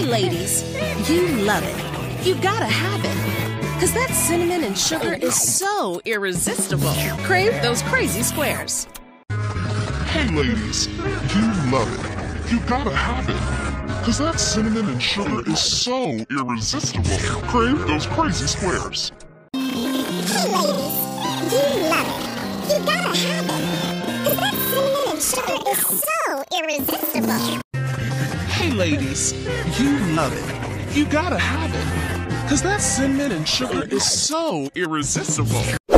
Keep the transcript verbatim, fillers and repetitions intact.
Hey ladies, you love it. You gotta have it. Cause that cinnamon and sugar is so irresistible. Crave those crazy squares. Hey ladies, you love it. You gotta have it. Cause that cinnamon and sugar is so irresistible. Crave those crazy squares. Hey ladies, you love it. You gotta have it. Cause that cinnamon and sugar is so irresistible. Hey ladies, you love it. You gotta have it. Cause that cinnamon and sugar is so irresistible.